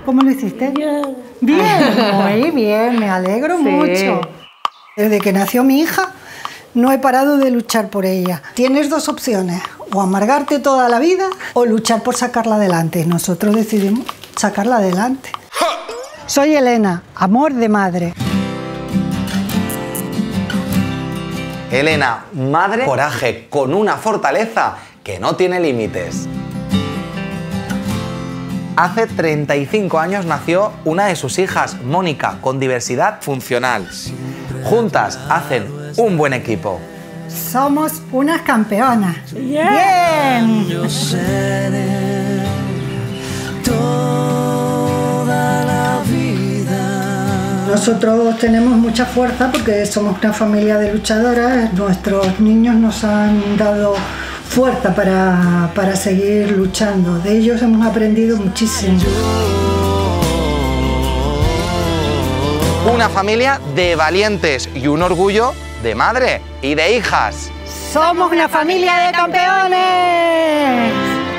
¿Cómo lo hiciste? Bien. Bien, muy bien, me alegro mucho. Desde que nació mi hija, no he parado de luchar por ella. Tienes dos opciones, o amargarte toda la vida o luchar por sacarla adelante. Nosotros decidimos sacarla adelante. Soy Elena, amor de madre. Elena, madre, coraje, con una fortaleza que no tiene límites. Hace 35 años nació una de sus hijas, Mónica, con diversidad funcional. Juntas hacen un buen equipo. Somos unas campeonas. Bien. Yo seré toda la vida. Nosotros tenemos mucha fuerza porque somos una familia de luchadoras. Nuestros niños nos han dado fuerza para seguir luchando. De ellos hemos aprendido muchísimo. Una familia de valientes y un orgullo de madre y de hijas. ¡Somos una familia de campeones!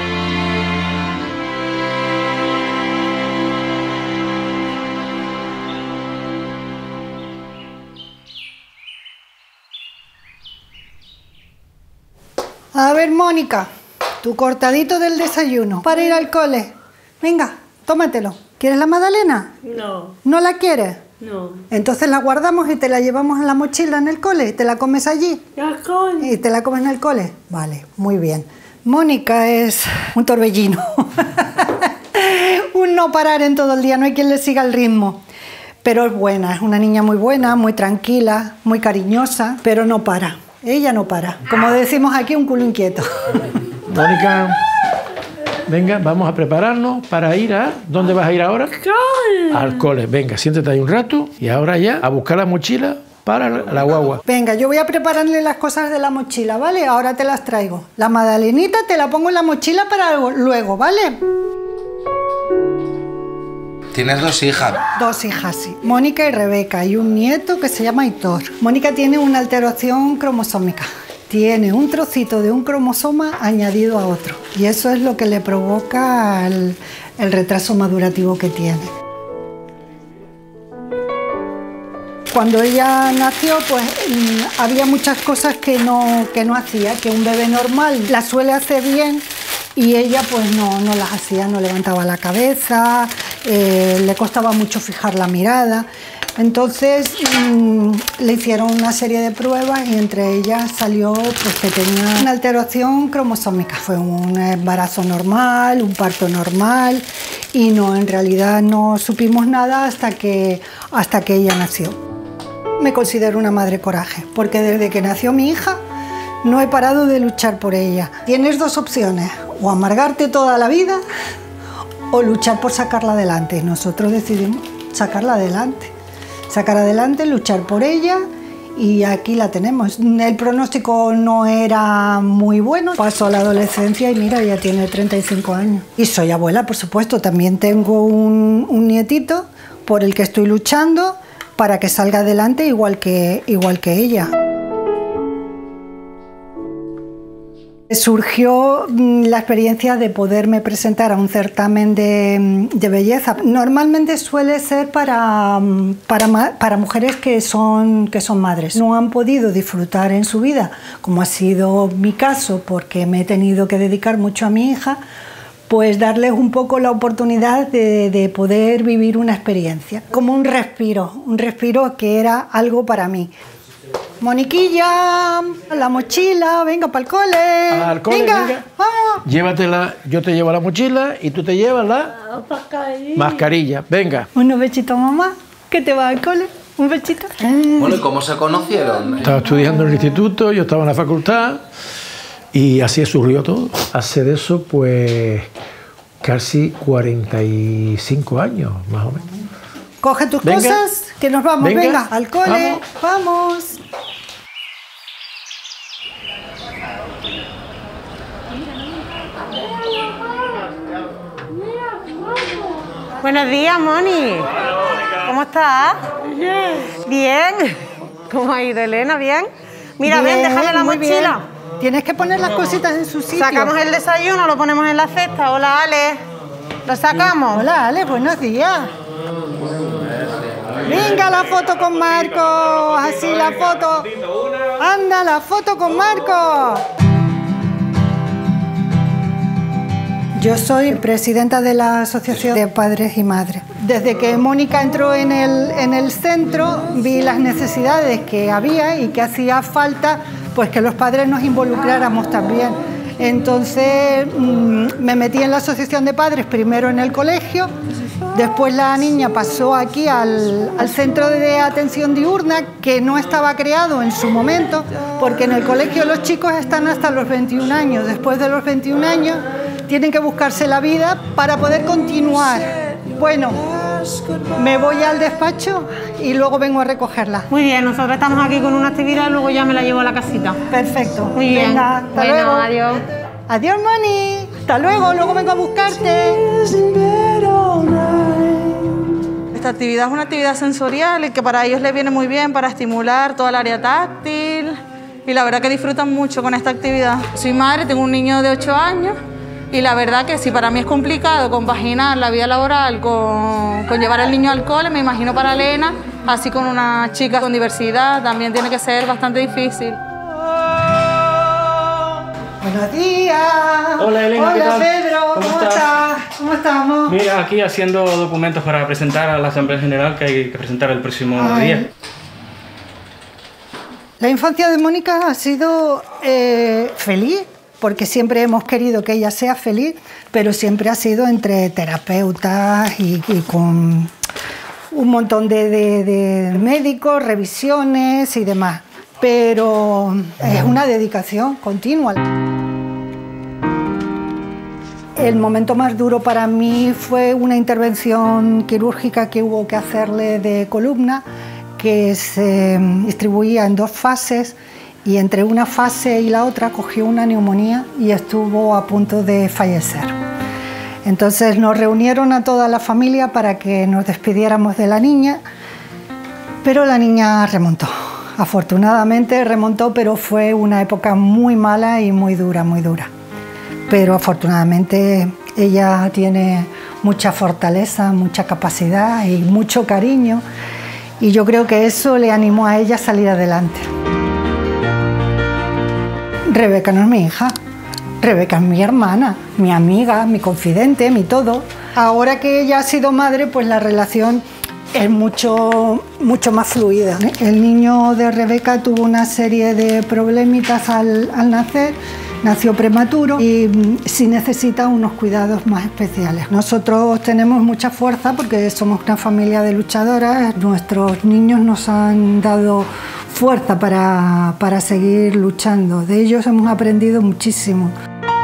A ver, Mónica, tu cortadito del desayuno para ir al cole. Venga, tómatelo. ¿Quieres la magdalena? No. ¿No la quieres? No. Entonces la guardamos y te la llevamos en la mochila en el cole. ¿Te la comes allí? Ya con. ¿Y te la comes en el cole? Vale, muy bien. Mónica es un torbellino. Un no parar en todo el día, no hay quien le siga el ritmo. Pero es buena, es una niña muy buena, muy tranquila, muy cariñosa, pero no para. Ella no para. Como decimos aquí, un culo inquieto. Mónica, venga, vamos a prepararnos para ir a... ¿Dónde vas a ir ahora? Cole. Al cole. Venga, siéntate ahí un rato y ahora ya a buscar la mochila para la guagua. Venga, yo voy a prepararle las cosas de la mochila, ¿vale? Ahora te las traigo. La magdalenita te la pongo en la mochila para luego, ¿vale? Tienes dos hijas. Dos hijas, sí. Mónica y Rebeca, y un nieto que se llama Hitor. Mónica tiene una alteración cromosómica. Tiene un trocito de un cromosoma añadido a otro. Y eso es lo que le provoca el retraso madurativo que tiene. Cuando ella nació, pues había muchas cosas que no hacía, que un bebé normal las suele hacer bien y ella pues no las hacía, no levantaba la cabeza, le costaba mucho fijar la mirada. Entonces le hicieron una serie de pruebas y entre ellas salió pues, que tenía una alteración cromosómica. Fue un embarazo normal, un parto normal y no, en realidad no supimos nada hasta que ella nació. Me considero una madre coraje, porque desde que nació mi hija no he parado de luchar por ella. Tienes dos opciones, o amargarte toda la vida o luchar por sacarla adelante. Nosotros decidimos sacarla adelante. Sacar adelante, luchar por ella y aquí la tenemos. El pronóstico no era muy bueno. Pasó a la adolescencia y mira, ya tiene 35 años. Y soy abuela, por supuesto. También tengo un nietito por el que estoy luchando para que salga adelante igual que ella. Surgió la experiencia de poderme presentar a un certamen de belleza. Normalmente suele ser para mujeres que son madres. No han podido disfrutar en su vida, como ha sido mi caso, porque me he tenido que dedicar mucho a mi hija, pues darles un poco la oportunidad de poder vivir una experiencia. Como un respiro que era algo para mí. Moniquilla, la mochila, venga para el cole. Al cole, venga. Vamos. Llévatela, yo te llevo la mochila y tú te llevas la mascarilla. Venga. Unos besitos, mamá, que te va al cole. Un besito. Bueno, ¿y cómo se conocieron? Estaba estudiando en el instituto, yo estaba en la facultad y así surgió todo. Hace de eso, pues, casi 45 años, más o menos. Coge tus cosas, que nos vamos, venga al cole, vamos. Buenos días, Moni. ¿Cómo estás? Bien. Bien. ¿Cómo ha ido, Elena? ¿Bien? Mira, Bien, ven, déjame la muy mochila. bien. Tienes que poner las cositas en su sitio. Sacamos el desayuno, lo ponemos en la cesta. Hola, Ale. ¿Lo sacamos? Hola, Ale, buenos días. Venga, la foto con Marcos. Así la foto. Anda, la foto con Marcos. Yo soy presidenta de la Asociación de Padres y Madres. Desde que Mónica entró en el centro, vi las necesidades que había y que hacía falta pues que los padres nos involucráramos también. Entonces me metí en la Asociación de Padres, primero en el colegio, después la niña pasó aquí al centro de atención diurna, que no estaba creado en su momento, porque en el colegio los chicos están hasta los 21 años. Después de los 21 años tienen que buscarse la vida para poder continuar. Bueno, me voy al despacho y luego vengo a recogerla. Muy bien, nosotros estamos aquí con una actividad y luego ya me la llevo a la casita. Perfecto. Muy bien. Venga, hasta Bueno, luego. adiós. Adiós, Moni. Hasta luego vengo a buscarte. Esta actividad es una actividad sensorial y que para ellos les viene muy bien para estimular toda el área táctil y la verdad que disfrutan mucho con esta actividad. Soy madre, tengo un niño de 8 años y la verdad que si para mí es complicado compaginar la vida laboral con llevar al niño al cole, me imagino para Elena, así con una chica con diversidad, también tiene que ser bastante difícil. Buenos días. Hola, Elena, ¿qué Hola, tal? Pedro. ¿Cómo estás? ¿Cómo estamos? Mira, aquí haciendo documentos para presentar a la Asamblea General que hay que presentar el próximo día. La infancia de Mónica ha sido feliz, porque siempre hemos querido que ella sea feliz, pero siempre ha sido entre terapeutas y con un montón de médicos, revisiones y demás. Pero es una dedicación continua. El momento más duro para mí fue una intervención quirúrgica que hubo que hacerle de columna, que se distribuía en 2 fases y entre una fase y la otra cogió una neumonía y estuvo a punto de fallecer. Entonces nos reunieron a toda la familia para que nos despidiéramos de la niña, pero la niña remontó. Afortunadamente remontó, pero fue una época muy mala y muy dura, muy dura. Pero afortunadamente ella tiene mucha fortaleza, mucha capacidad y mucho cariño, y yo creo que eso le animó a ella a salir adelante. Rebeca no es mi hija, Rebeca es mi hermana, mi amiga, mi confidente, mi todo. Ahora que ella ha sido madre, pues la relación es mucho más fluida. El niño de Rebeca tuvo una serie de problemitas al nacer, nació prematuro y sí necesita unos cuidados más especiales. Nosotros tenemos mucha fuerza porque somos una familia de luchadoras, nuestros niños nos han dado fuerza para seguir luchando, de ellos hemos aprendido muchísimo.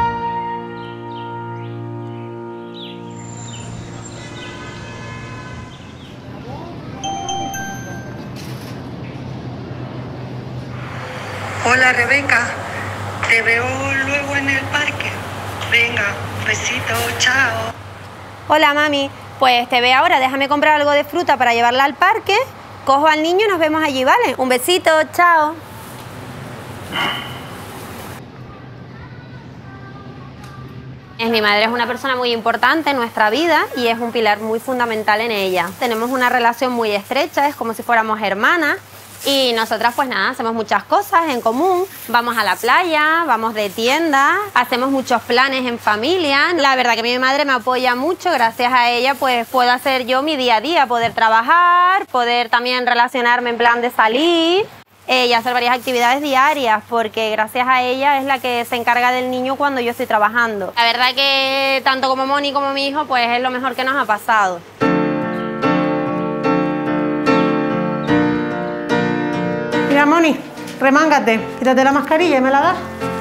Hola Rebeca, te veo luego en el parque. Venga, besito, chao. Hola mami, pues te veo ahora, déjame comprar algo de fruta para llevarla al parque, cojo al niño y nos vemos allí, ¿vale? Un besito, chao. Mi madre es una persona muy importante en nuestra vida y es un pilar muy fundamental en ella. Tenemos una relación muy estrecha, es como si fuéramos hermanas. Y nosotras pues nada, hacemos muchas cosas en común, vamos a la playa, vamos de tienda, hacemos muchos planes en familia. La verdad que mi madre me apoya mucho, gracias a ella pues puedo hacer yo mi día a día, poder trabajar, poder también relacionarme en plan de salir y hacer varias actividades diarias, porque gracias a ella es la que se encarga del niño cuando yo estoy trabajando. La verdad que tanto como Moni como mi hijo pues es lo mejor que nos ha pasado. Mira, Moni, remángate, quítate la mascarilla y me la das.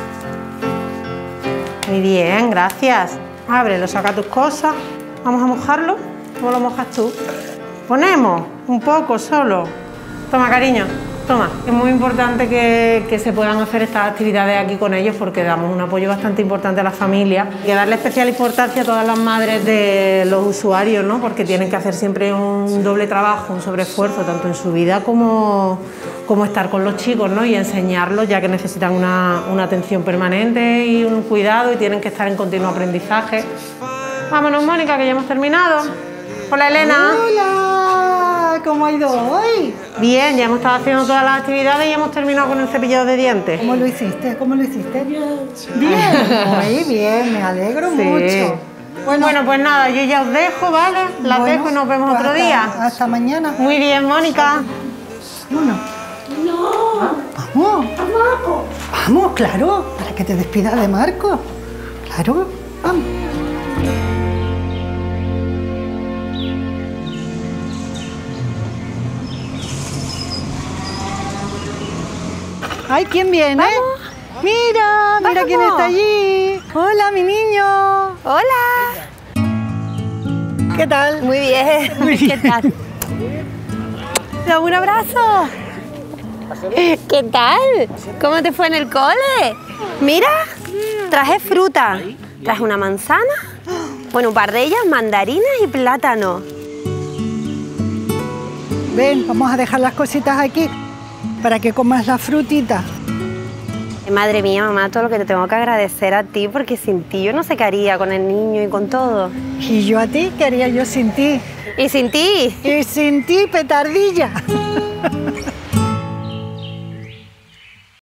Muy bien, gracias. Ábrelo, saca tus cosas. Vamos a mojarlo. ¿Cómo lo mojas tú? Ponemos un poco solo. Toma, cariño, toma. Es muy importante que se puedan hacer estas actividades aquí con ellos porque damos un apoyo bastante importante a la familia. Hay que darle especial importancia a todas las madres de los usuarios, ¿no? Porque tienen que hacer siempre un doble trabajo, un sobreesfuerzo, tanto en su vida como estar con los chicos, ¿no? Y enseñarlos, ya que necesitan una atención permanente y un cuidado y tienen que estar en continuo aprendizaje. Vámonos, Mónica, que ya hemos terminado. Hola, Elena. Hola, ¿cómo ha ido hoy? Bien, ya hemos estado haciendo todas las actividades y hemos terminado con el cepillado de dientes. ¿Cómo lo hiciste? ¿Cómo lo hiciste? Bien. Muy bien, me alegro mucho. Bueno, pues nada, yo ya os dejo, ¿vale? Las dejo y nos vemos pues otro hasta- día. Hasta mañana. Muy bien, Mónica. Vámonos. Vamos. Vamos, claro, para que te despidas de Marco. Claro, vamos. Ay, ¿quién viene? Mira, mira quién está allí. Hola, mi niño. Hola. ¿Qué tal? Muy bien. ¿Qué tal? Dame un abrazo. ¿Qué tal? ¿Cómo te fue en el cole? Mira, traje fruta. Traje una manzana, bueno, un par de ellas, mandarinas y plátano. Ven, vamos a dejar las cositas aquí para que comas la frutita. Madre mía, mamá, todo lo que te tengo que agradecer a ti, porque sin ti yo no sé qué haría con el niño y con todo. ¿Y yo a ti? ¿Qué haría yo sin ti? ¿Y sin ti? Y sin ti, petardilla.